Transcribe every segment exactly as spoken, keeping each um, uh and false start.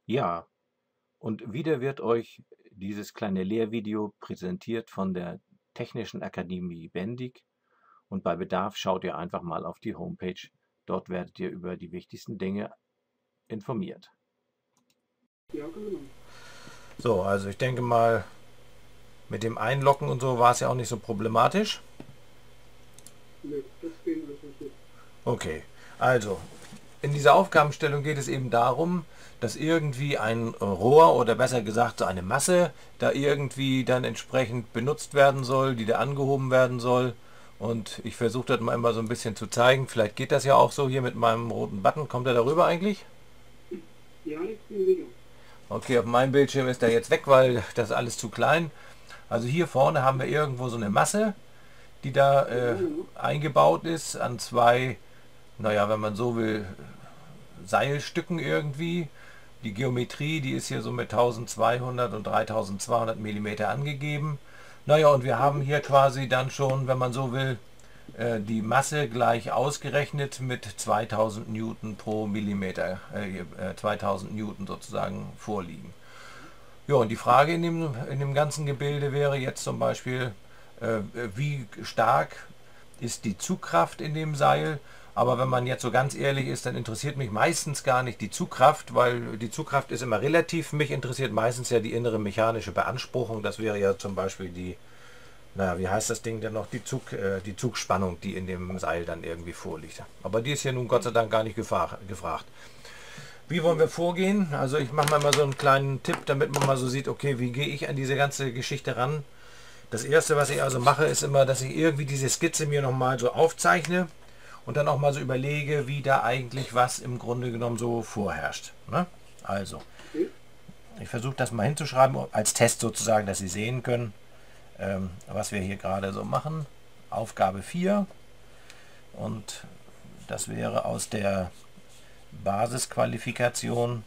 Ja, und wieder wird euch dieses kleine Lehrvideo präsentiert von der Technischen Akademie Wendig und bei Bedarf schaut ihr einfach mal auf die Homepage. Dort werdet ihr über die wichtigsten Dinge informiert. Ja, genau. So, also ich denke mal, mit dem Einloggen und so war es ja auch nicht so problematisch. Nee, das ging alles nicht gut. Okay, also in dieser Aufgabenstellung geht es eben darum, dass irgendwie ein Rohr oder besser gesagt so eine Masse da irgendwie dann entsprechend benutzt werden soll, die da angehoben werden soll. Und ich versuche das mal immer so ein bisschen zu zeigen. Vielleicht geht das ja auch so hier mit meinem roten Button. Kommt er darüber eigentlich? Ja, ich bin sicher. Okay, auf meinem Bildschirm ist er jetzt weg, weil das ist alles zu klein. Also hier vorne haben wir irgendwo so eine Masse, die da Ja, äh, ja. eingebaut ist an zwei, naja, wenn man so will, Seilstücken irgendwie. Die Geometrie, die ist hier so mit tausendzweihundert und dreitausendzweihundert Millimeter angegeben. Naja, und wir haben Mhm. hier quasi dann schon, wenn man so will, äh, die Masse gleich ausgerechnet mit zweitausend Newton pro Millimeter, äh, äh, zweitausend Newton sozusagen vorliegen. Ja, und die Frage in dem, in dem ganzen Gebilde wäre jetzt zum Beispiel, äh, wie stark ist die Zugkraft in dem Seil? Aber wenn man jetzt so ganz ehrlich ist, dann interessiert mich meistens gar nicht die Zugkraft, weil die Zugkraft ist immer relativ. Mich interessiert meistens ja die innere mechanische Beanspruchung. Das wäre ja zum Beispiel die, naja, wie heißt das Ding denn noch? Die, Zug, äh, die Zugspannung, die in dem Seil dann irgendwie vorliegt. Aber die ist hier nun Gott sei Dank gar nicht gefragt. Wie wollen wir vorgehen? Also ich mache mal so einen kleinen Tipp, damit man mal so sieht, okay, wie gehe ich an diese ganze Geschichte ran? Das erste, was ich also mache, ist immer, dass ich irgendwie diese Skizze mir nochmal so aufzeichne und dann auch mal so überlege, wie da eigentlich was im Grunde genommen so vorherrscht. Ne? Also, Okay. ich versuche das mal hinzuschreiben, als Test sozusagen, dass Sie sehen können, ähm, was wir hier gerade so machen. Aufgabe vier und das wäre aus der Basisqualifikation,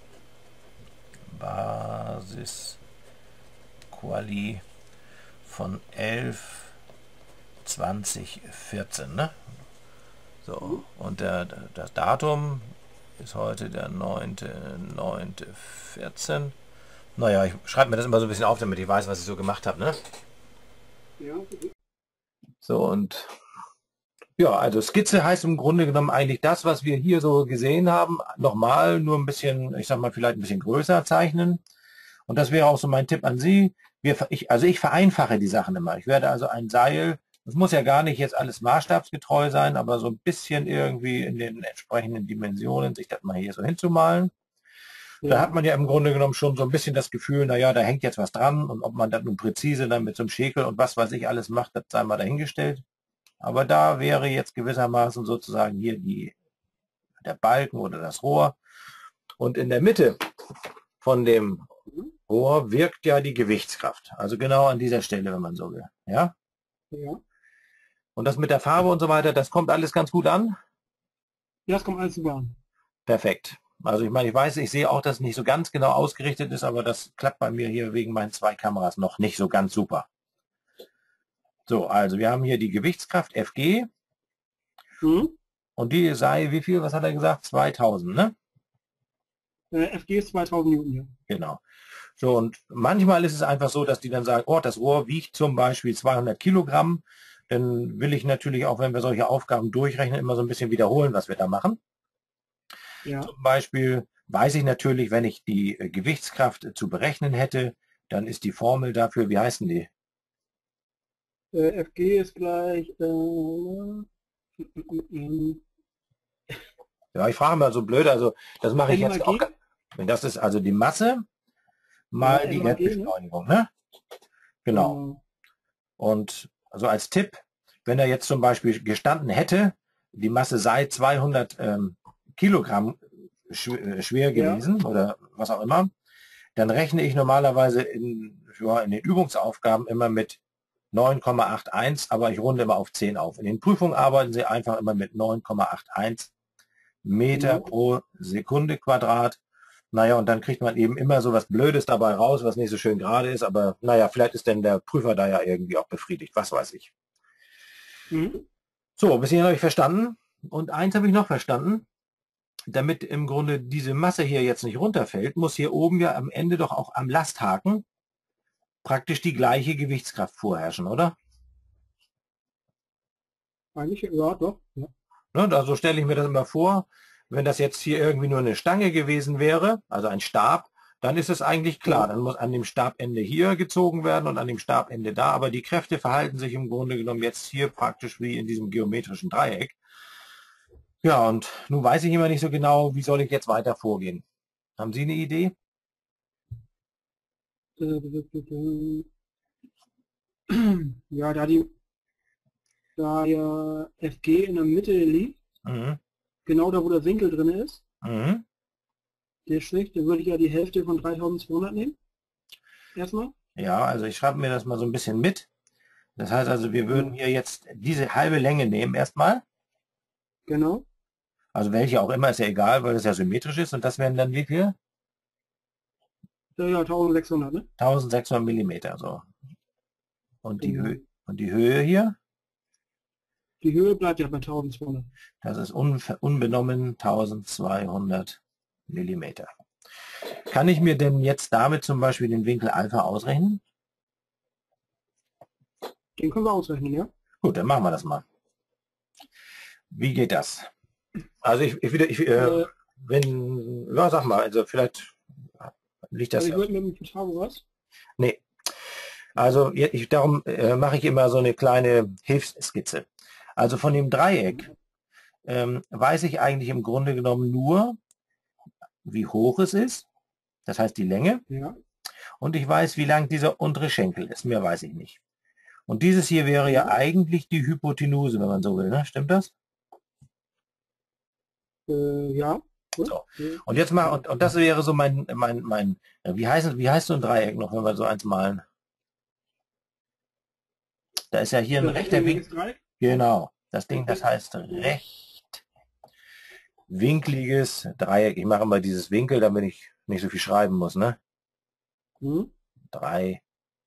Basisquali von elf zwanzig vierzehn, ne? So, Mhm. und der, das Datum ist heute der neunte neunte vierzehn. Naja, ich schreibe mir das immer so ein bisschen auf, damit ich weiß, was ich so gemacht habe, ne? Ja, okay. So, und ja, also Skizze heißt im Grunde genommen eigentlich das, was wir hier so gesehen haben, nochmal nur ein bisschen, ich sag mal, vielleicht ein bisschen größer zeichnen. Und das wäre auch so mein Tipp an Sie. Wir, ich, also ich vereinfache die Sachen immer. Ich werde also ein Seil, das muss ja gar nicht jetzt alles maßstabsgetreu sein, aber so ein bisschen irgendwie in den entsprechenden Dimensionen sich das mal hier so hinzumalen. Da Ja. hat man ja im Grunde genommen schon so ein bisschen das Gefühl, naja, da hängt jetzt was dran und ob man das nun präzise dann mit so einem Schäkel und was weiß ich alles macht, das sei mal dahingestellt. Aber da wäre jetzt gewissermaßen sozusagen hier die, der Balken oder das Rohr. Und in der Mitte von dem Mhm. Rohr wirkt ja die Gewichtskraft. Also genau an dieser Stelle, wenn man so will. Ja? Ja. Und das mit der Farbe und so weiter, das kommt alles ganz gut an. Ja, das kommt alles super an. Perfekt. Also ich meine, ich weiß, ich sehe auch, dass es nicht so ganz genau ausgerichtet ist, aber das klappt bei mir hier wegen meinen zwei Kameras noch nicht so ganz super. So, also wir haben hier die Gewichtskraft F G Mhm. und die sei, wie viel, was hat er gesagt? zweitausend, ne? Äh, F G ist zweitausend Newton hier. Genau. So, und manchmal ist es einfach so, dass die dann sagen, oh, das Rohr wiegt zum Beispiel zweihundert Kilogramm. Dann will ich natürlich auch, wenn wir solche Aufgaben durchrechnen, immer so ein bisschen wiederholen, was wir da machen. Ja. Zum Beispiel weiß ich natürlich, wenn ich die äh, Gewichtskraft äh, zu berechnen hätte, dann ist die Formel dafür, wie heißt denn die? Äh, F G ist gleich äh, mm, mm, mm, Ja, ich frage mal so blöd, also das mache ich M mal jetzt auch. G. Das ist also die Masse Ja, mal M die mal G, ne? Erdbeschleunigung, ne? Genau. Genau. Und also als Tipp, wenn er jetzt zum Beispiel gestanden hätte, die Masse sei zweihundert ähm, Kilogramm schw äh, schwer Ja. gewesen oder was auch immer, dann rechne ich normalerweise in, ja, in den Übungsaufgaben immer mit neun Komma einundachtzig, aber ich runde immer auf zehn auf. In den Prüfungen arbeiten sie einfach immer mit neun Komma einundachtzig Meter Genau. pro Sekunde Quadrat. Naja, und dann kriegt man eben immer so was Blödes dabei raus, was nicht so schön gerade ist, aber naja, vielleicht ist denn der Prüfer da ja irgendwie auch befriedigt, was weiß ich. Mhm. So, bis hierhin habe ich verstanden. Und eins habe ich noch verstanden. damit im Grunde diese Masse hier jetzt nicht runterfällt, muss hier oben ja am Ende doch auch am Lasthaken praktisch die gleiche Gewichtskraft vorherrschen, oder? Eigentlich, ja, doch. Ja. Ne, also stelle ich mir das immer vor, wenn das jetzt hier irgendwie nur eine Stange gewesen wäre, also ein Stab, dann ist es eigentlich klar, Ja. dann muss an dem Stabende hier gezogen werden und an dem Stabende da, aber die Kräfte verhalten sich im Grunde genommen jetzt hier praktisch wie in diesem geometrischen Dreieck. Ja, und nun weiß ich immer nicht so genau, wie soll ich jetzt weiter vorgehen. Haben Sie eine Idee? Ja, da die, da der F G in der Mitte liegt, Mhm. genau da, wo der Winkel drin ist, Mhm. der Strich, dann würde ich ja die Hälfte von dreitausendzweihundert nehmen. Erstmal. Ja, also ich schreibe mir das mal so ein bisschen mit. Das heißt also, wir würden Ja, hier jetzt diese halbe Länge nehmen erstmal. genau. Also welche auch immer, ist ja egal, weil das ja symmetrisch ist. Und das wären dann wie viel? Ja, ja, eintausendsechshundert, ne? eintausendsechshundert Millimeter. So. Und die Genau. Höhe, und die Höhe hier, Die Höhe bleibt ja bei eintausendzweihundert. das ist un, unbenommen eintausendzweihundert Millimeter. Kann ich mir denn jetzt damit zum Beispiel den Winkel Alpha ausrechnen? Den können wir ausrechnen, ja? Gut, dann machen wir das mal. Wie geht das? Also ich, ich, wieder, ich äh, Äh, wenn, ja, sag mal, also vielleicht liegt das also ja. ich würde mit dem Pythagoras. Nee, also ich, darum äh, mache ich immer so eine kleine Hilfsskizze. Also von dem Dreieck ähm, weiß ich eigentlich im Grunde genommen nur, wie hoch es ist, das heißt die Länge, Ja. und ich weiß, wie lang dieser untere Schenkel ist. Mehr weiß ich nicht. Und dieses hier wäre ja Ja. eigentlich die Hypotenuse, wenn man so will, ne? Stimmt das? Äh, ja. Gut. So. Ja. Und jetzt mal, und, und das wäre so mein, mein, mein, wie heißt, wie heißt so ein Dreieck noch, wenn wir so eins malen? Da ist ja hier ein rechter Winkel. Rechtwinkliges Dreieck. Genau. Das Ding, das heißt Ja. rechtwinkliges Dreieck. Ich mache immer dieses Winkel, damit ich nicht so viel schreiben muss, ne? Hm. Dreieck.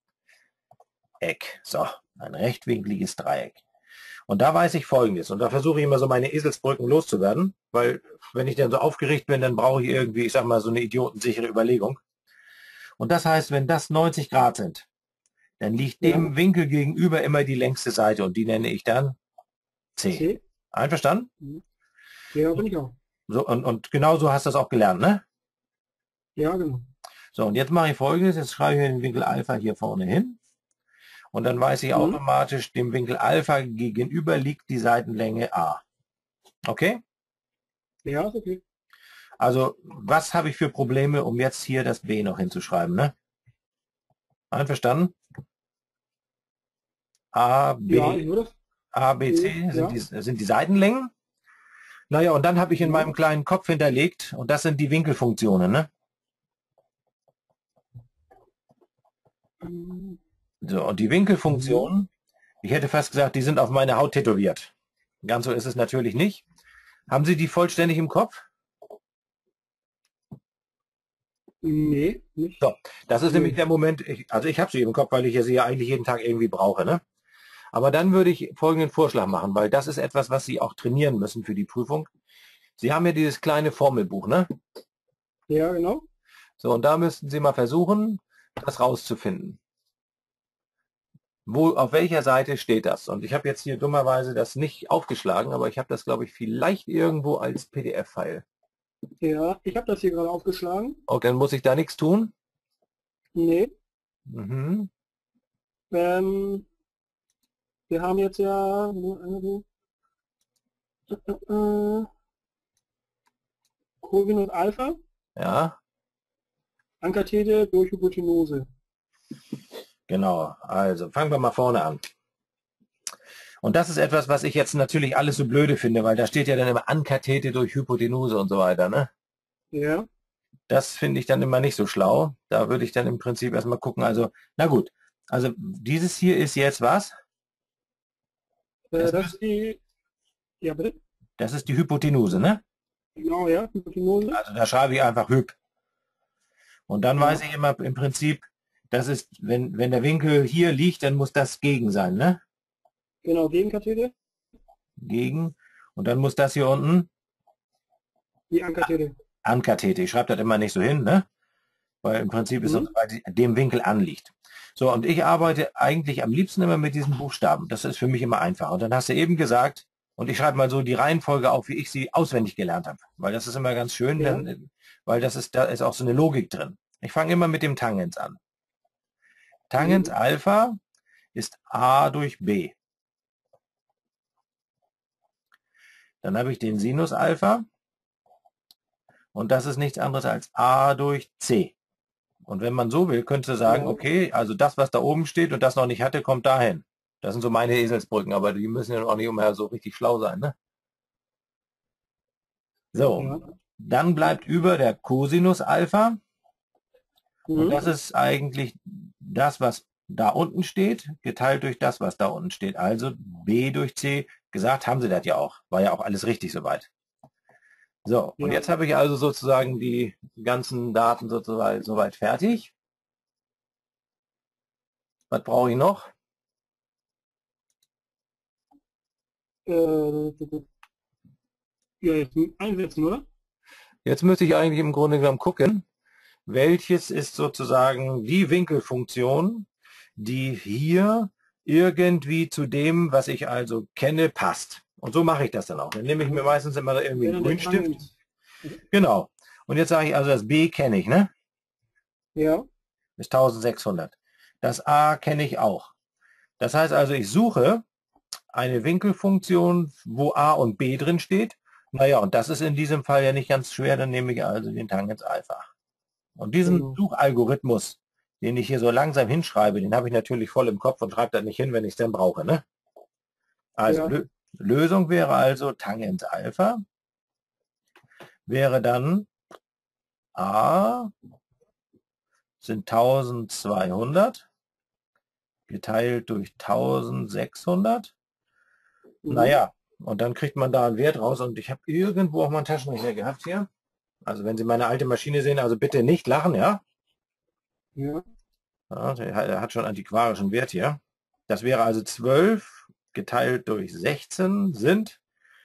So, ein rechtwinkliges Dreieck. Und da weiß ich Folgendes. Und da versuche ich immer so meine Eselsbrücken loszuwerden, weil wenn ich dann so aufgeregt bin, dann brauche ich irgendwie, ich sag mal, so eine idiotensichere Überlegung. Und das heißt, wenn das neunzig Grad sind, dann liegt Ja. dem Winkel gegenüber immer die längste Seite und die nenne ich dann C. C. Einverstanden? Hm. Ja, bin ich auch. So, und, und genau so hast du das auch gelernt, ne? Ja, genau. So, und jetzt mache ich Folgendes. Jetzt schreibe ich den Winkel Alpha hier vorne hin. Und dann weiß ich Hm. automatisch, dem Winkel Alpha gegenüber liegt die Seitenlänge A. Okay? Ja, ist okay. Also, was habe ich für Probleme, um jetzt hier das B noch hinzuschreiben, ne? Einverstanden? A, Ja, ich B, würde. A, B, C Ja. sind die, sind die Seitenlängen. Naja, und dann habe ich in Ja. meinem kleinen Kopf hinterlegt, und das sind die Winkelfunktionen, ne? Ähm, So, und die Winkelfunktionen, ich hätte fast gesagt, die sind auf meine Haut tätowiert. Ganz so ist es natürlich nicht. Haben Sie die vollständig im Kopf? Nee, nicht. So, das ist Nee. nämlich der Moment, ich, also ich habe sie im Kopf, weil ich ja sie ja eigentlich jeden Tag irgendwie brauche, ne? Aber dann würde ich folgenden Vorschlag machen, weil das ist etwas, was Sie auch trainieren müssen für die Prüfung. Sie haben ja dieses kleine Formelbuch, ne? Ja, genau. So, und da müssten Sie mal versuchen, das rauszufinden. Wo, auf welcher Seite steht das? Und ich habe jetzt hier dummerweise das nicht aufgeschlagen, aber ich habe das, glaube ich, vielleicht irgendwo als P D F-File. Ja, ich habe das hier gerade aufgeschlagen. Und dann muss ich da nichts tun? Nee. Mhm. Ähm, wir haben jetzt ja äh, äh, Cosinus Alpha, Ja, Ankathete durch Hypotenuse. genau. Also fangen wir mal vorne an. Und das ist etwas, was ich jetzt natürlich alles so blöde finde, weil da steht ja dann immer Ankathete durch Hypotenuse und so weiter, ne? Ja. Das finde ich dann immer nicht so schlau. Da würde ich dann im Prinzip erstmal gucken. Also, na gut. Also dieses hier ist jetzt was? Äh, Das, das ist die. Ja, bitte. das ist die Hypotenuse, ne? Genau, ja, Hypotenuse. Also da schreibe ich einfach Hyp. Und dann Ja. weiß ich immer im Prinzip, das ist, wenn, wenn der Winkel hier liegt, dann muss das gegen sein, ne? Genau, Gegenkathete. Gegen. Und dann muss das hier unten Die Ankerthete. Ankathete. Ich schreibe das immer nicht so hin, ne? Weil im Prinzip ist es, Mhm. weil sie dem Winkel anliegt. So, und ich arbeite eigentlich am liebsten immer mit diesen Buchstaben. Das ist für mich immer einfach. Und dann hast du eben gesagt, und ich schreibe mal so die Reihenfolge auf, wie ich sie auswendig gelernt habe. Weil das ist immer ganz schön, Ja, denn, weil das ist, da ist auch so eine Logik drin. Ich fange immer mit dem Tangens an. Tangens mhm. Alpha ist a durch b. Dann habe ich den Sinus Alpha und das ist nichts anderes als a durch c. Und wenn man so will, könnte du sagen, Ja, okay, also das, was da oben steht und das noch nicht hatte, kommt dahin. Das sind so meine Eselsbrücken, aber die müssen ja auch nicht immer so richtig schlau sein, ne? So, ja. dann bleibt über der Cosinus Alpha und Mhm. das ist eigentlich das, was da unten steht, geteilt durch das, was da unten steht. Also b durch c. Gesagt haben sie das ja auch. War ja auch alles richtig soweit. So, und Ja. jetzt habe ich also sozusagen die ganzen Daten sozusagen soweit fertig. Was brauche ich noch? Äh, ja, jetzt einsetzen, oder? Jetzt müsste ich eigentlich im Grunde genommen gucken, welches ist sozusagen die Winkelfunktion, die hier irgendwie zu dem, was ich also kenne, passt. Und so mache ich das dann auch. Dann nehme ich mir meistens immer Das irgendwie wäre einen dann der Grünstift. Tangens. Genau. Und jetzt sage ich also, das B kenne ich, ne? Ja. Ist eintausendsechshundert. Das A kenne ich auch. Das heißt also, ich suche eine Winkelfunktion, wo A und B drin steht. Naja, und das ist in diesem Fall ja nicht ganz schwer, dann nehme ich also den Tangens Alpha. Und diesen Genau. Suchalgorithmus, den ich hier so langsam hinschreibe, den habe ich natürlich voll im Kopf und schreibe das nicht hin, wenn ich es dann brauche. Ne? Also Ja. Lö Lösung wäre also Tangens Alpha, wäre dann A sind eintausendzweihundert geteilt durch eintausendsechshundert. Mhm. Naja, und dann kriegt man da einen Wert raus und ich habe irgendwo auch mal einen Taschenrechner gehabt hier. Also wenn Sie meine alte Maschine sehen, also bitte nicht lachen, ja? Ja. Ja, der hat der hat schon antiquarischen Wert hier. Das wäre also zwölf geteilt durch sechzehn sind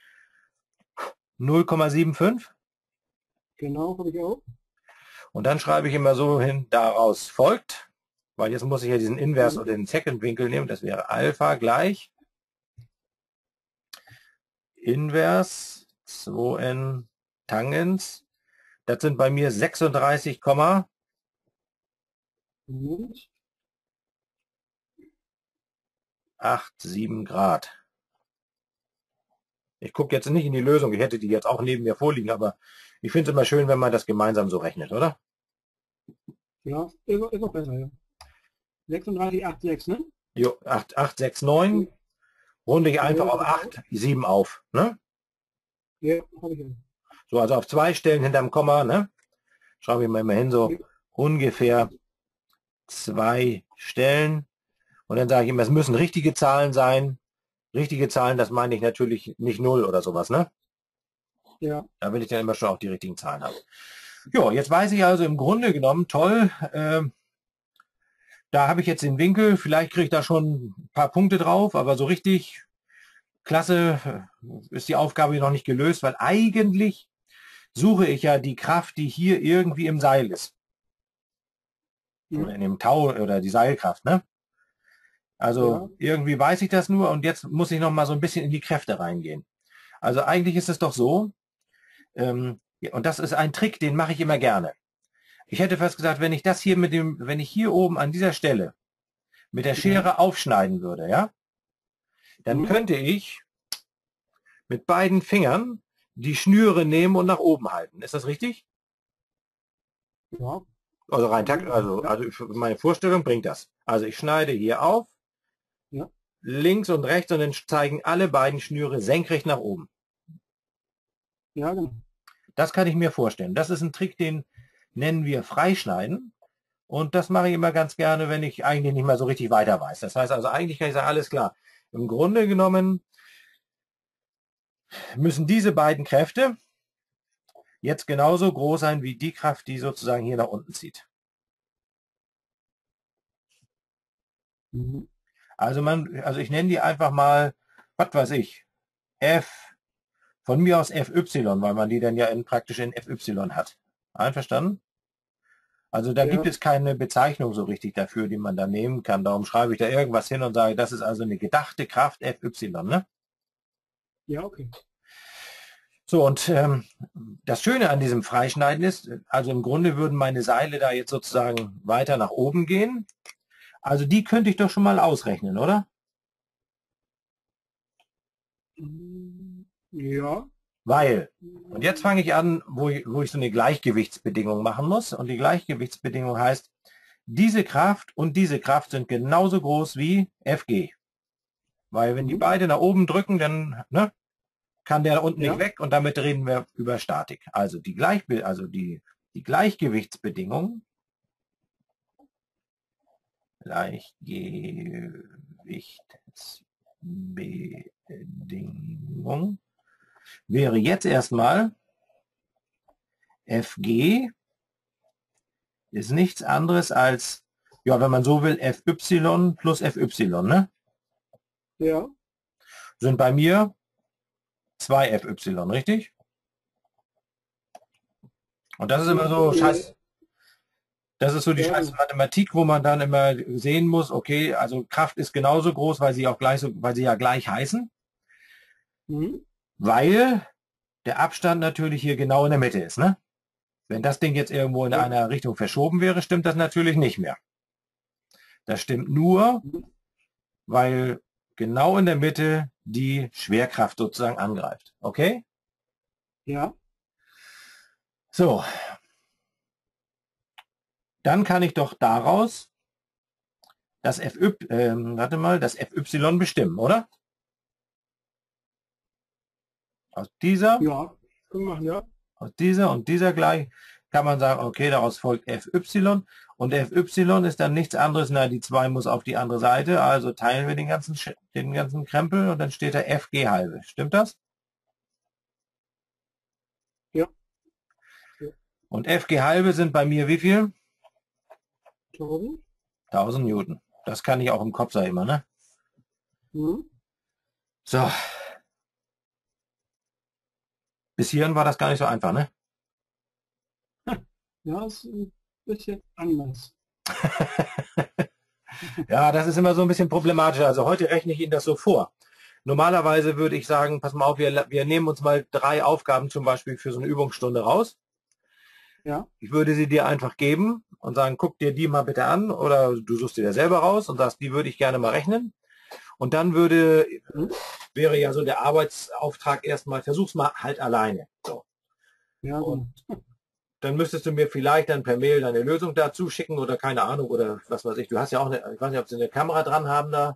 null Komma fünfundsiebzig. Genau, habe ich auch. Und dann schreibe ich immer so hin, daraus folgt, weil jetzt muss ich ja diesen Invers Mhm. oder den Second-Winkel nehmen, das wäre Alpha gleich Invers zwei n Tangens. Das sind bei mir sechsunddreißig Komma Mhm. siebenundachtzig Grad. Ich gucke jetzt nicht in die Lösung, ich hätte die jetzt auch neben mir vorliegen, aber ich finde es immer schön, wenn man das gemeinsam so rechnet, oder? Ja, ist, auch- ist auch besser, ja. sechsunddreißig Komma sechsundachtzig, ne? Jo, acht, acht, sechs, neun, Ja, runde ich einfach ja, auf habe ich auch. acht, sieben auf. Ne? Ja, habe ich auch. So, also auf zwei Stellen hinterm Komma, ne? Schreibe ich mal immer hin, so Ja, ungefähr zwei Stellen. Und dann sage ich immer, es müssen richtige Zahlen sein. Richtige Zahlen, das meine ich natürlich nicht null oder sowas, ne? ja. Da will ich dann immer schon auch die richtigen Zahlen haben. Jo, jetzt weiß ich also im Grunde genommen, toll, äh, da habe ich jetzt den Winkel, vielleicht kriege ich da schon ein paar Punkte drauf, aber so richtig klasse äh, ist die Aufgabe noch nicht gelöst, weil eigentlich suche ich ja die Kraft, die hier irgendwie im Seil ist. Oder Mhm. in dem Tau oder die Seilkraft, ne? Also Ja. irgendwie weiß ich das nur und jetzt muss ich noch mal so ein bisschen in die Kräfte reingehen. Also eigentlich ist es doch so, ähm, ja, und das ist ein Trick, den mache ich immer gerne. Ich hätte fast gesagt, wenn ich das hier mit dem, wenn ich hier oben an dieser Stelle mit der Ja. Schere aufschneiden würde, ja, dann Mhm. könnte ich mit beiden Fingern die Schnüre nehmen und nach oben halten. Ist das richtig? Ja. Also rein takt, Würde gehen. also, Ja. also für meine Vorstellung bringt das. Also ich schneide hier auf, Ja. links und rechts und dann zeigen alle beiden Schnüre senkrecht nach oben. Ja, genau. Das kann ich mir vorstellen. Das ist ein Trick, den nennen wir Freischneiden. Und das mache ich immer ganz gerne, wenn ich eigentlich nicht mehr so richtig weiter weiß. Das heißt also, eigentlich kann ich sagen, alles klar. Im Grunde genommen müssen diese beiden Kräfte jetzt genauso groß sein wie die Kraft, die sozusagen hier nach unten zieht. Mhm. Also man, also ich nenne die einfach mal, was weiß ich, F Von mir aus F Y, weil man die dann ja in, praktisch in F Y hat. Einverstanden? Also da Ja, gibt es keine Bezeichnung so richtig dafür, die man da nehmen kann. Darum schreibe ich da irgendwas hin und sage, das ist also eine gedachte Kraft F Y. Ne? ja, okay. So, und ähm, das Schöne an diesem Freischneiden ist, also im Grunde würden meine Seile da jetzt sozusagen weiter nach oben gehen. Also die könnte ich doch schon mal ausrechnen, oder? Mm, ja. Weil, und jetzt fange ich an, wo ich, wo ich so eine Gleichgewichtsbedingung machen muss. Und die Gleichgewichtsbedingung heißt, diese Kraft und diese Kraft sind genauso groß wie F G. Weil wenn die Mhm. beide nach oben drücken, dann ne, kann der da unten nicht Ja, weg und damit reden wir über Statik. Also die, Gleich, also die, die Gleichgewichtsbedingung, Gleichgewichtsbedingung wäre jetzt erstmal F G ist nichts anderes als, ja, wenn man so will, F Y plus F Y, ne? ja, Sind bei mir zwei F Y, richtig? Und das ist immer so äh, scheiß, das ist so die ja, scheiß genau. Mathematik, wo man dann immer sehen muss, okay, also Kraft ist genauso groß, weil sie auch gleich so, weil sie ja gleich heißen, Mhm. weil der Abstand natürlich hier genau in der Mitte ist, ne? Wenn das Ding jetzt irgendwo in Ja, einer Richtung verschoben wäre, stimmt das natürlich nicht mehr. Das stimmt nur, mhm. weil genau in der Mitte die Schwerkraft sozusagen angreift. Okay? Ja, So, dann kann ich doch daraus das F Y, ähm, warte mal, das F Y bestimmen, oder? Aus dieser, ja, können wir machen, ja. aus dieser und dieser gleich kann man sagen, okay, daraus folgt F Y und F Y ist dann nichts anderes, na, die zwei muss auf die andere Seite, also teilen wir den ganzen, den ganzen Krempel und dann steht da F G halbe. Stimmt das? Ja, ja. Und F G halbe sind bei mir wie viel? tausend. tausend Newton. Das kann ich auch im Kopf, sag ich immer, ne? Mhm. So, bis hierhin war das gar nicht so einfach, ne? Ja, ist ein bisschen anders. Ja, das ist immer so ein bisschen problematisch. Also heute rechne ich Ihnen das so vor. Normalerweise würde ich sagen, pass mal auf, wir, wir nehmen uns mal drei Aufgaben zum Beispiel für so eine Übungsstunde raus. Ja, Ich würde sie dir einfach geben und sagen, guck dir die mal bitte an oder du suchst dir selber raus und sagst, die würde ich gerne mal rechnen. Und dann würde, mhm. wäre ja so der Arbeitsauftrag erstmal, versuch's mal halt alleine. So. Ja, Und genau. dann müsstest du mir vielleicht dann per Mail deine Lösung dazu schicken oder keine Ahnung oder was weiß ich. Du hast ja auch eine, ich weiß nicht, ob sie eine Kamera dran haben da.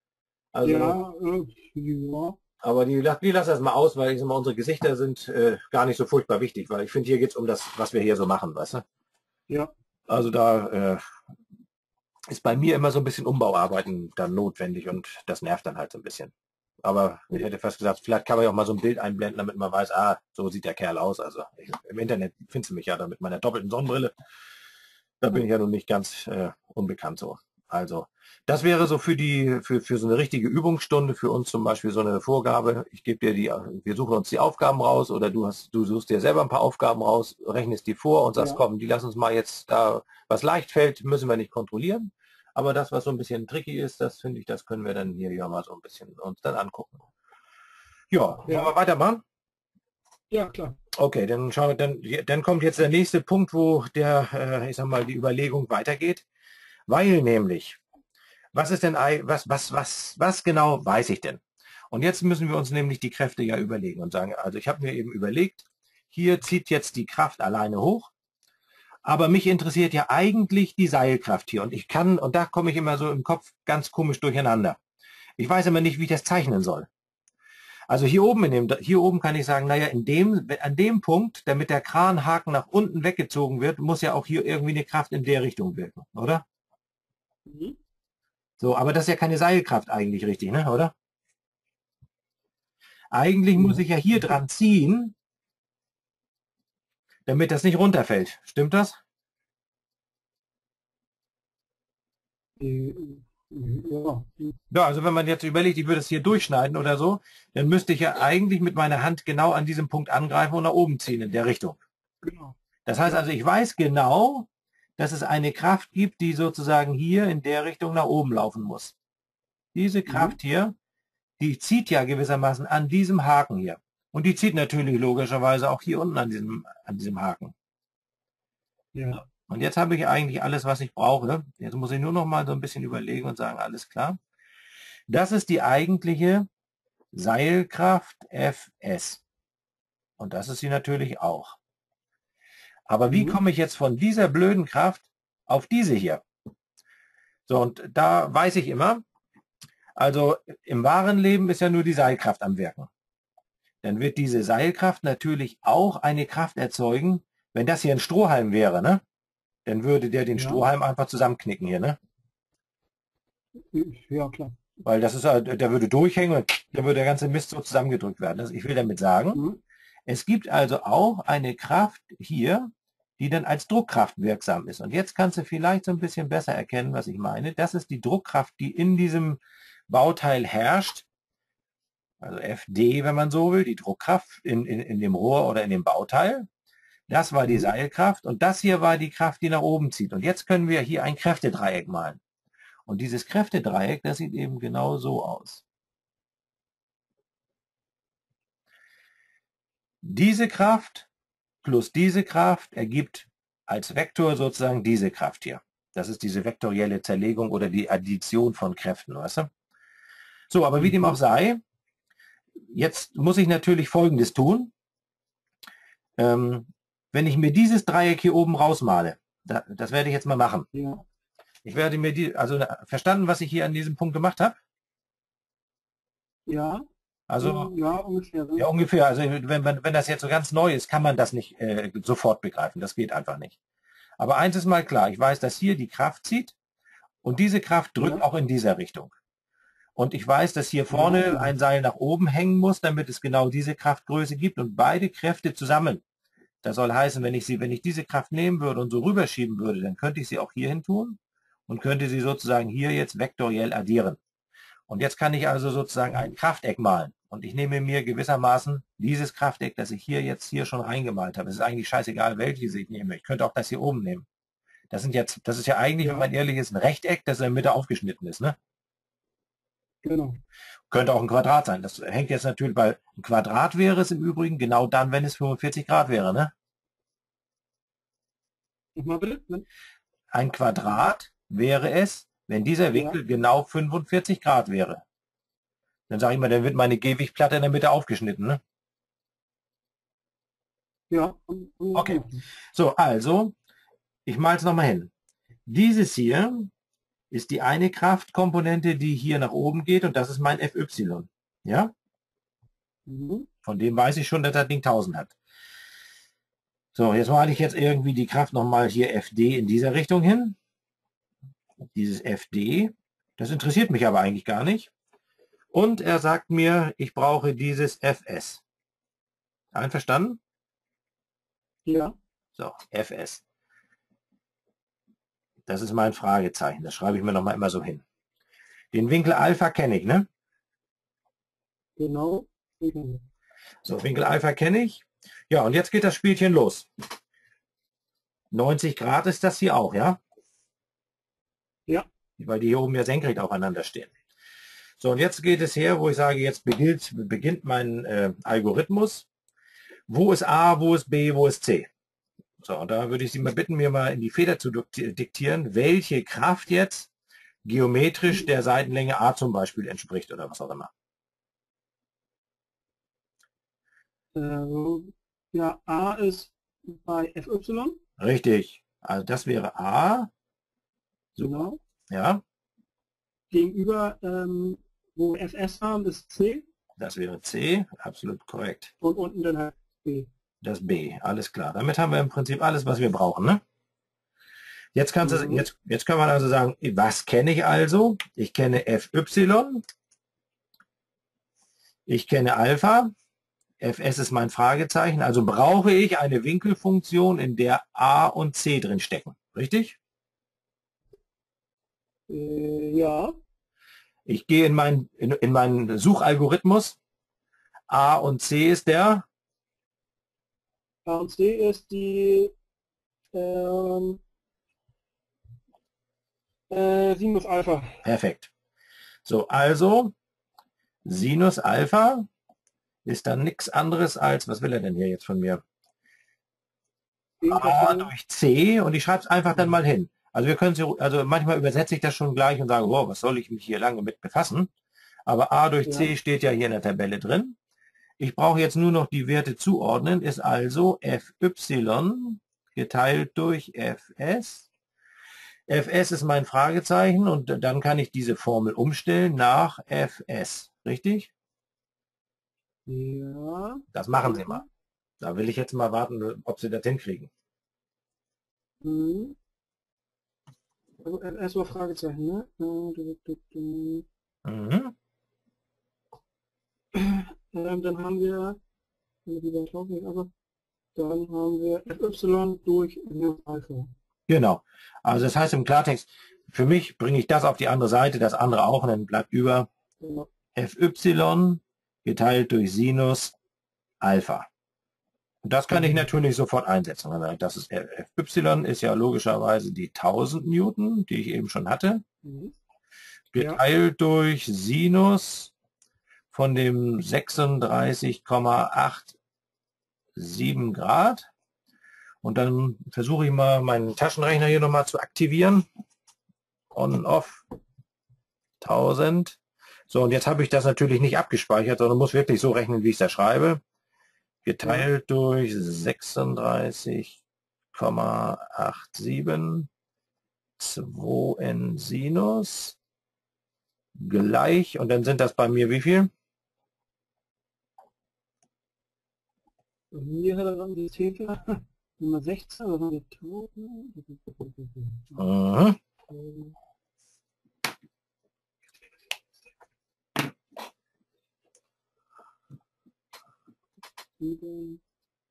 Also, Ja, äh, ja, aber die, die lassen das mal aus, weil ich sag mal, unsere Gesichter sind äh, gar nicht so furchtbar wichtig, weil ich finde, hier geht es um das, was wir hier so machen, weißt du? ja, Also da äh, ist bei mir immer so ein bisschen Umbauarbeiten dann notwendig und das nervt dann halt so ein bisschen. Aber ich hätte fast gesagt, vielleicht kann man ja auch mal so ein Bild einblenden, damit man weiß, ah, so sieht der Kerl aus. Also ich, im Internet findest du mich ja da mit meiner doppelten Sonnenbrille. Da bin ich ja nun nicht ganz äh, unbekannt so. Also, das wäre so für die, für, für so eine richtige Übungsstunde, für uns zum Beispiel so eine Vorgabe. Ich gebe dir die, wir suchen uns die Aufgaben raus oder du hast, du suchst dir selber ein paar Aufgaben raus, rechnest die vor und sagst, ja, komm, die lass uns mal jetzt da, was leicht fällt, müssen wir nicht kontrollieren. Aber das, was so ein bisschen tricky ist, das finde ich, das können wir dann hier ja mal so ein bisschen uns dann angucken. Ja, wollen wir ja, weitermachen? ja, klar. Okay, dann schau, dann, dann kommt jetzt der nächste Punkt, wo der, äh, ich sag mal, die Überlegung weitergeht. Weil nämlich, was ist denn, ei- was, was, was, was genau weiß ich denn? Und jetzt müssen wir uns nämlich die Kräfte ja überlegen und sagen, also ich habe mir eben überlegt, hier zieht jetzt die Kraft alleine hoch, aber mich interessiert ja eigentlich die Seilkraft hier und ich kann, und da komme ich immer so im Kopf ganz komisch durcheinander. Ich weiß immer nicht, wie ich das zeichnen soll. Also hier oben in dem, hier oben kann ich sagen, naja, in dem, an dem Punkt, damit der Kranhaken nach unten weggezogen wird, muss ja auch hier irgendwie eine Kraft in der Richtung wirken, oder? Mhm. So, aber das ist ja keine Seilkraft eigentlich richtig, ne, oder? Eigentlich muss Ja, ich ja hier dran ziehen, damit das nicht runterfällt. Stimmt das? äh, Ja. Ja, also wenn man jetzt überlegt, ich würde es hier durchschneiden oder so, dann müsste ich ja eigentlich mit meiner Hand genau an diesem Punkt angreifen und nach oben ziehen in der Richtung. Genau. Das heißt Ja. also, ich weiß genau, dass es eine Kraft gibt, die sozusagen hier in der Richtung nach oben laufen muss. Diese Mhm. Kraft hier, die zieht ja gewissermaßen an diesem Haken hier. Und die zieht natürlich logischerweise auch hier unten an diesem, an diesem Haken. Ja. Und jetzt habe ich eigentlich alles, was ich brauche. Jetzt muss ich nur noch mal so ein bisschen überlegen und sagen, alles klar. Das ist die eigentliche Seilkraft F S. Und das ist sie natürlich auch. Aber wie Mhm. komme ich jetzt von dieser blöden Kraft auf diese hier? So, und da weiß ich immer, also im wahren Leben ist ja nur die Seilkraft am Wirken. Dann wird diese Seilkraft natürlich auch eine Kraft erzeugen, wenn das hier ein Strohhalm wäre, ne? Dann würde der den Ja. Strohhalm einfach zusammenknicken hier, ne? Ja, klar. Weil das ist, halt- der würde durchhängen und dann würde der ganze Mist so zusammengedrückt werden. Also ich will damit sagen, Mhm. es gibt also auch eine Kraft hier, die dann als Druckkraft wirksam ist. Und jetzt kannst du vielleicht so ein bisschen besser erkennen, was ich meine. Das ist die Druckkraft, die in diesem Bauteil herrscht. Also F D, wenn man so will, die Druckkraft in, in, in dem Rohr oder in dem Bauteil. Das war die Mhm. Seilkraft und das hier war die Kraft, die nach oben zieht. Und jetzt können wir hier ein Kräftedreieck malen. Und dieses Kräftedreieck, das sieht eben genau so aus. Diese Kraft plus diese Kraft ergibt als Vektor sozusagen diese Kraft hier. Das ist diese vektorielle Zerlegung oder die Addition von Kräften, weißt du? So, aber wie dem auch Mhm. sei, jetzt muss ich natürlich Folgendes tun. Ähm, wenn ich mir dieses Dreieck hier oben rausmale, da, das werde ich jetzt mal machen. Ja. Ich werde mir die, also verstanden, was ich hier an diesem Punkt gemacht habe? Ja. Also Ähm, ja, ungefähr. ja, Ne? ungefähr. Also wenn, man, wenn das jetzt so ganz neu ist, kann man das nicht äh, sofort begreifen. Das geht einfach nicht. Aber eins ist mal klar, ich weiß, dass hier die Kraft zieht und diese Kraft drückt Ja. auch in dieser Richtung. Und ich weiß, dass hier Ja, vorne genau. ein Seil nach oben hängen muss, damit es genau diese Kraftgröße gibt und beide Kräfte zusammen. Das soll heißen, wenn ich sie, wenn ich diese Kraft nehmen würde und so rüberschieben würde, dann könnte ich sie auch hierhin tun und könnte sie sozusagen hier jetzt vektoriell addieren. Und jetzt kann ich also sozusagen ein Mhm. Krafteck malen. Und ich nehme mir gewissermaßen dieses Krafteck, das ich hier jetzt hier schon reingemalt habe. Es ist eigentlich scheißegal, welches ich nehme. Ich könnte auch das hier oben nehmen. Das sind jetzt, das ist ja eigentlich, wenn Ja, man ehrlich ist, ein Rechteck, das in der Mitte aufgeschnitten ist, ne? genau. Könnte auch ein Quadrat sein. Das hängt jetzt natürlich, weil ein Quadrat wäre es im Übrigen genau dann, wenn es fünfundvierzig Grad wäre, ne? Nochmal bitte? Ne? Ein Quadrat wäre es, wenn dieser Ja. Winkel genau fünfundvierzig Grad wäre. Dann sage ich mal, dann wird meine Gehwegplatte in der Mitte aufgeschnitten, ne? Ja. Und, und, Okay. genau. So, also, ich male es nochmal hin. Dieses hier ist die eine Kraftkomponente, die hier nach oben geht und das ist mein F Y. Ja? Mhm. Von dem weiß ich schon, dass das Ding tausend hat. So, jetzt male ich jetzt irgendwie die Kraft nochmal hier F D in dieser Richtung hin. Dieses F D, das interessiert mich aber eigentlich gar nicht. Und er sagt mir, ich brauche dieses F S. Einverstanden? Ja. So, F S. Das ist mein Fragezeichen. Das schreibe ich mir nochmal immer so hin. Den Winkel Alpha kenne ich, ne? Genau. Mhm. So, Winkel Alpha kenne ich. Ja, und jetzt geht das Spielchen los. neunzig Grad ist das hier auch, ja? Ja. Weil die hier oben ja senkrecht aufeinander stehen. So, und jetzt geht es her, wo ich sage, jetzt beginnt, beginnt mein äh, Algorithmus. Wo ist A, wo ist B, wo ist C? So, und da würde ich Sie mal bitten, mir mal in die Feder zu diktieren, welche Kraft jetzt geometrisch der Seitenlänge A zum Beispiel entspricht oder was auch immer. Äh, ja, A ist bei F Y. Richtig. Also das wäre A. Super. Genau. Ja, Gegenüber, ähm, wo wir F S haben, ist C das wäre C. Absolut korrekt. und unten dann halt B. Das B. Alles klar. Damit haben wir im Prinzip alles, was wir brauchen, ne? Jetzt, kannst du, Mhm. jetzt, jetzt kann man also sagen, was kenne ich also? Ich kenne F Y, ich kenne Alpha, F S ist mein Fragezeichen, also brauche ich eine Winkelfunktion, in der A und C drin stecken. Richtig? Äh, ja. Ich gehe in, mein, in, in meinen Suchalgorithmus. A und C ist der. A und C ist die ähm, äh, Sinus Alpha. Perfekt. So, also Sinus Alpha ist dann nichts anderes als, was will er denn hier jetzt von mir? Gegenkraft A bitte. durch C und ich schreibe es einfach dann mal hin. Also wir können es, also manchmal übersetze ich das schon gleich und sage, wow, was soll ich mich hier lange mit befassen? Aber A durch Ja. C steht ja hier in der Tabelle drin. Ich brauche jetzt nur noch die Werte zuordnen, ist also Fy geteilt durch Fs. Fs ist mein Fragezeichen und dann kann ich diese Formel umstellen nach Fs. Richtig? Ja. Das machen Sie mal. Versuchen. Da will ich jetzt mal warten, ob Sie das hinkriegen. Mhm. Also äh, erstmal Fragezeichen, ne? Ähm, Mhm. dann haben wir, wenn wir die beiden tauschen, aber dann haben wir Fy durch Sinus Alpha. Genau. Also das heißt im Klartext, für mich bringe ich das auf die andere Seite, das andere auch und dann bleibt über Ja. Fy geteilt durch Sinus Alpha. Und das kann ich Mhm. natürlich sofort einsetzen. Das ist Fy ist ja logischerweise die tausend Newton, die ich eben schon hatte, Mhm. Ja. geteilt durch Sinus von dem sechsunddreißig Komma siebenundachtzig Grad. Und dann versuche ich mal meinen Taschenrechner hier nochmal zu aktivieren. On, off, tausend. So, und jetzt habe ich das natürlich nicht abgespeichert, sondern muss wirklich so rechnen, wie ich es da schreibe. Geteilt ja. durch sechsunddreißig Komma siebenundachtzig, zwei n Sinus, gleich, und dann sind das bei mir wie viel? Hier hat er dann die Theta Nummer sechzehn, das haben wir tausend. Mhm. sieben.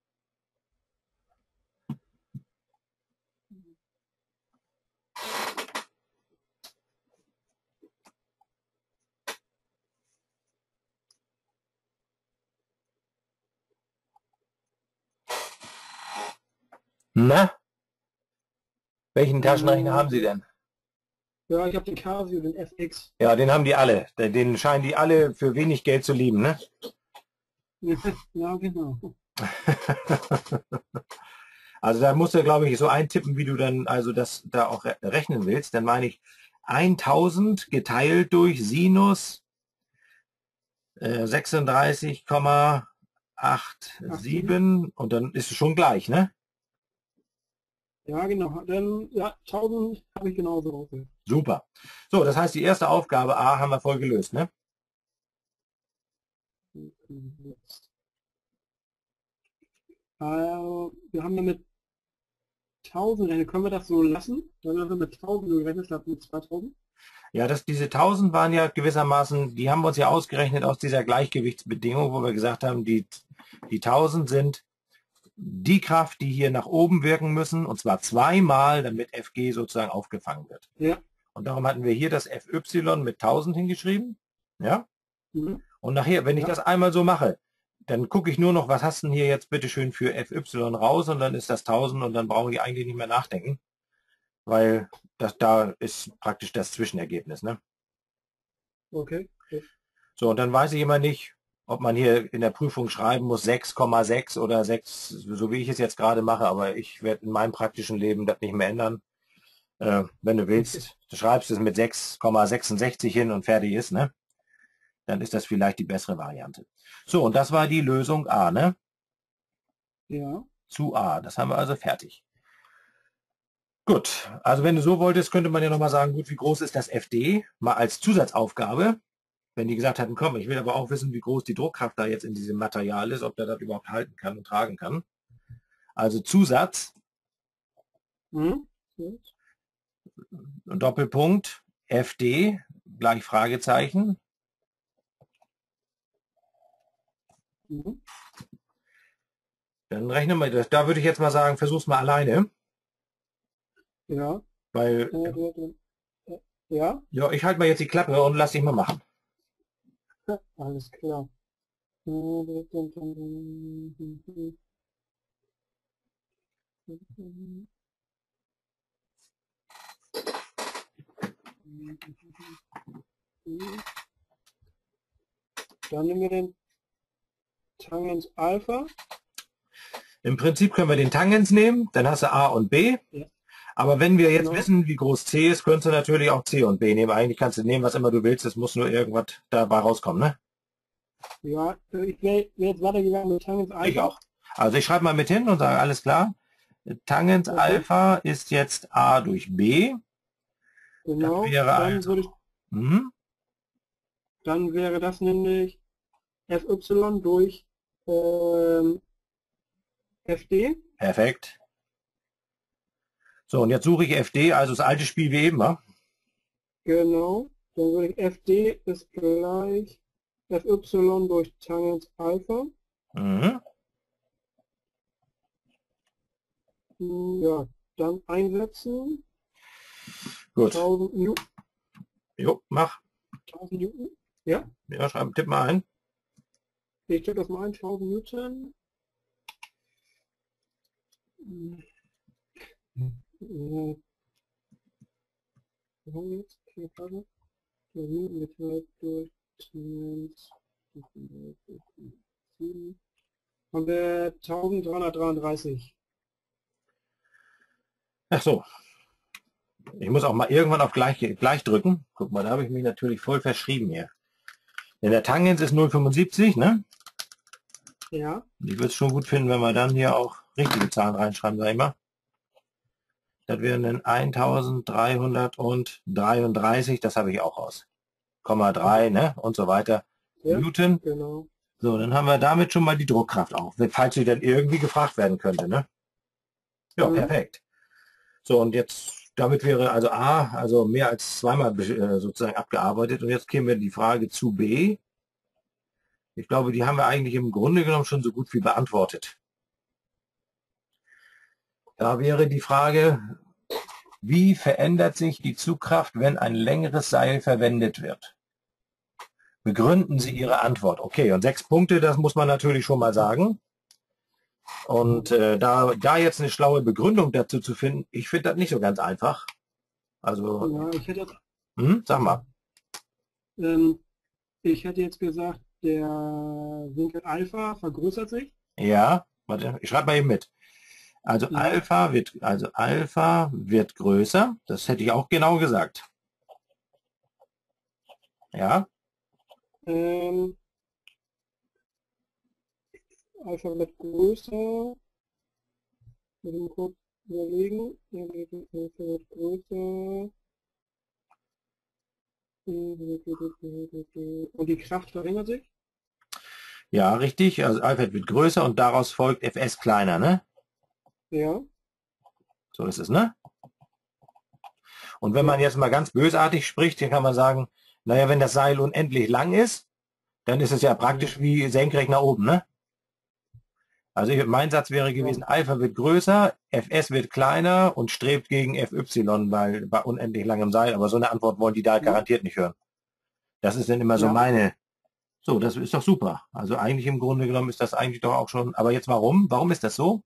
Na, welchen Taschenrechner haben Sie Äh, denn? ja, ich habe den Casio, den F X. Ja, den haben die alle. Den scheinen die alle für wenig Geld zu lieben, ne? Ja, genau. Also da musst du, glaube ich, so eintippen, wie du dann also das da auch rechnen willst. Dann meine ich tausend geteilt durch Sinus äh, sechsunddreißig Komma siebenundachtzig und dann ist es schon gleich, ne? Ja, genau. Dann, ja, tausend habe ich genauso raus. Super. So, das heißt, die erste Aufgabe A haben wir voll gelöst, ne? Äh, wir haben damit tausend gerechnet. Können wir das so lassen? Weil wir haben mit tausend gerechnet statt mit zweitausend. Ja, das, diese tausend waren ja gewissermaßen, die haben wir uns ja ausgerechnet aus dieser Gleichgewichtsbedingung, wo wir gesagt haben, die, die tausend sind die Kraft, die hier nach oben wirken müssen, und zwar zweimal, damit Fg sozusagen aufgefangen wird. Ja. Und darum hatten wir hier das Fy mit tausend hingeschrieben. Ja. Mhm. Und nachher, wenn ich Ja. das einmal so mache, dann gucke ich nur noch, was hast du denn hier jetzt bitte schön für Fy raus und dann ist das tausend und dann brauche ich eigentlich nicht mehr nachdenken, weil das da ist praktisch das Zwischenergebnis. Ne? Okay. Okay. So, und dann weiß ich immer nicht, ob man hier in der Prüfung schreiben muss sechs Komma sechs oder sechs, so wie ich es jetzt gerade mache, aber ich werde in meinem praktischen Leben das nicht mehr ändern. Äh, wenn du willst, du schreibst es mit sechs Komma sechsundsechzig hin und fertig ist, ne? Dann ist das vielleicht die bessere Variante. So, und das war die Lösung A, ne? Ja. Zu A. Das haben wir also fertig. Gut, also wenn du so wolltest, könnte man ja nochmal sagen, gut, wie groß ist das F D? Mal als Zusatzaufgabe. Wenn die gesagt hatten, komm, ich will aber auch wissen, wie groß die Druckkraft da jetzt in diesem Material ist, ob der das überhaupt halten kann und tragen kann. Also Zusatz, Mhm. Gut. Doppelpunkt, F D, gleich Fragezeichen. Mhm. Dann rechnen wir das. Da würde ich jetzt mal sagen, versuch's mal alleine. Ja. Weil Äh, äh, äh, Ja? Ja, ich halte mal jetzt die Klappe und lass dich mal machen. Ja, alles klar. Dann nehmen wir den Tangens Alpha. Im Prinzip können wir den Tangens nehmen, dann hast du A und B. Ja, Aber wenn wir jetzt genau. wissen, wie groß C ist, könntest du natürlich auch C und B nehmen. Eigentlich kannst du nehmen, was immer du willst, es muss nur irgendwas dabei rauskommen, ne? Ja, ich wäre wär jetzt weitergegangen mit Tangens Alpha. Ich auch. Also ich schreibe mal mit hin und sage, alles klar. Tangens Okay. Alpha ist jetzt A durch B. Genau. Das wäre Dann also, würde ich, mhm, dann wäre das nämlich F Y durch ähm, F D. perfekt. So, und jetzt suche ich F D, also das alte Spiel wie eben, wa? Genau. Dann würde ich F D ist gleich F Y durch Tangens Alpha. Mhm. Ja, dann einsetzen. Gut. tausend Newton. Jo, mach. tausend Newton. Ja, Ja, schreib, tipp mal ein. ich tippe das mal ein. tausend Newton. Äh, wir haben jetzt keine Frage. Newton geteilt durch Tangens. Haben wir eintausenddreihundertdreiunddreißig. Ach so. Ich muss auch mal irgendwann auf gleich, gleich drücken. Guck mal, da habe ich mich natürlich voll verschrieben hier. Denn der Tangens ist null Komma fünfundsiebzig, ne? Ja. Ich würde es schon gut finden, wenn wir dann hier auch richtige Zahlen reinschreiben, sag ich mal. Das wären dann eintausenddreihundertdreiunddreißig, das habe ich auch aus. Komma drei, ne? Und so weiter. Ja, Newton. genau. So, dann haben wir damit schon mal die Druckkraft auch, falls sie dann irgendwie gefragt werden könnte, ne? Ja, Mhm. perfekt. So, und jetzt, damit wäre also A, also mehr als zweimal äh, sozusagen abgearbeitet. Und jetzt käme die Frage zu B. Ich glaube, die haben wir eigentlich im Grunde genommen schon so gut wie beantwortet. Da wäre die Frage, wie verändert sich die Zugkraft, wenn ein längeres Seil verwendet wird? Begründen Sie Ihre Antwort. Okay, und sechs Punkte, das muss man natürlich schon mal sagen. Und äh, da, da jetzt eine schlaue Begründung dazu zu finden, ich finde das nicht so ganz einfach. Also, Ja, ich hätte jetzt, hm, sag mal. ähm, ich hätte jetzt gesagt, der Winkel Alpha vergrößert sich. Ja, warte, ich schreibe mal eben mit. Also Ja. Alpha wird, also Alpha wird größer. Das hätte ich auch genau gesagt. Ja. Ähm, Alpha wird größer. Muss ich mal kurz überlegen. Alpha wird größer. Und die Kraft verringert sich. Ja, richtig. Also Alpha wird größer und daraus folgt Fs kleiner, ne? Ja. So ist es, ne? Und wenn Ja. man jetzt mal ganz bösartig spricht, dann kann man sagen, naja, wenn das Seil unendlich lang ist, dann ist es ja praktisch wie senkrecht nach oben, ne? Also ich, mein Satz wäre gewesen, Alpha wird größer, Fs wird kleiner und strebt gegen Fy bei, bei unendlich langem Seil. Aber so eine Antwort wollen die da garantiert nicht hören. Das ist dann immer so Ja. meine. So, das ist doch super. Also eigentlich im Grunde genommen ist das eigentlich doch auch schon. Aber jetzt warum? Warum ist das so?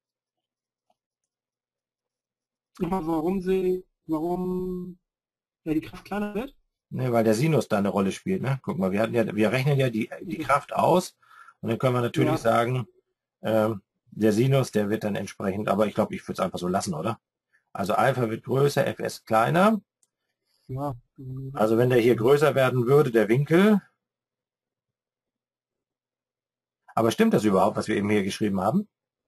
Aber warum sie, warum ja, die Kraft kleiner wird? Ne, weil der Sinus da eine Rolle spielt. Ne? Guck mal, wir hatten ja, wir rechnen ja die, die Kraft aus und dann können wir natürlich Ja. sagen, ähm, der Sinus, der wird dann entsprechend, aber ich glaube, ich würde es einfach so lassen, oder? Also Alpha wird größer, Fs kleiner. Ja. Also wenn der hier größer werden würde, der Winkel. Aber stimmt das überhaupt, was wir eben hier geschrieben haben?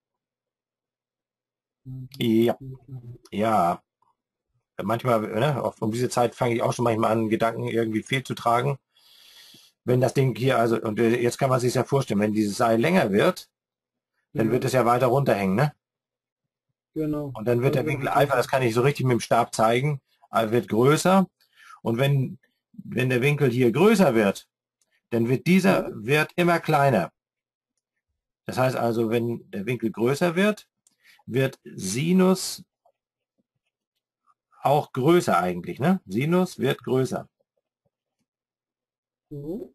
Ja. Ja. Manchmal, ne, um diese Zeit fange ich auch schon manchmal an, Gedanken irgendwie fehlzutragen. Wenn das Ding hier, also, und jetzt kann man sich ja vorstellen, wenn dieses Seil länger wird, dann Ja. wird es ja weiter runterhängen, ne? Genau. Und dann wird Also der wird Winkel es Alpha, größer. das kann ich so richtig mit dem Stab zeigen, äh, wird größer. Und wenn, wenn der Winkel hier größer wird, dann wird dieser Ja. Wert immer kleiner. Das heißt also, wenn der Winkel größer wird, wird Sinus auch größer eigentlich, ne? Sinus wird größer. Mhm.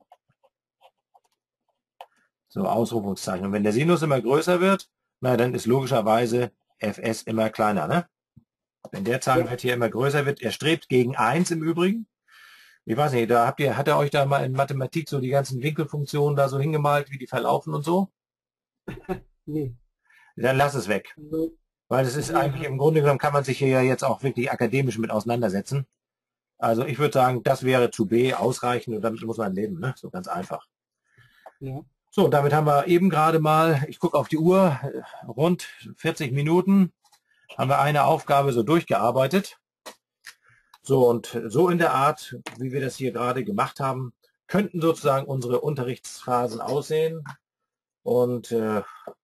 So, Ausrufungszeichen. Und wenn der Sinus immer größer wird, na, dann ist logischerweise Fs immer kleiner, ne? Wenn der Zahlenwert hier immer größer wird, er strebt gegen eins im Übrigen. Ich weiß nicht, da habt ihr, hat er euch da mal in Mathematik so die ganzen Winkelfunktionen da so hingemalt, wie die verlaufen und so? Nee. Dann lass es weg. Also, Weil es ist wir eigentlich, im haben, Grunde genommen kann man sich hier ja jetzt auch wirklich akademisch mit auseinandersetzen. Also ich würde sagen, das wäre zu B ausreichend und damit muss man leben, ne? So ganz einfach. ja, So, damit haben wir eben gerade mal, ich gucke auf die Uhr, äh, rund vierzig Minuten haben wir eine Aufgabe so durchgearbeitet. So, und so in der Art, wie wir das hier gerade gemacht haben, könnten sozusagen unsere Unterrichtsphasen aussehen. Und äh,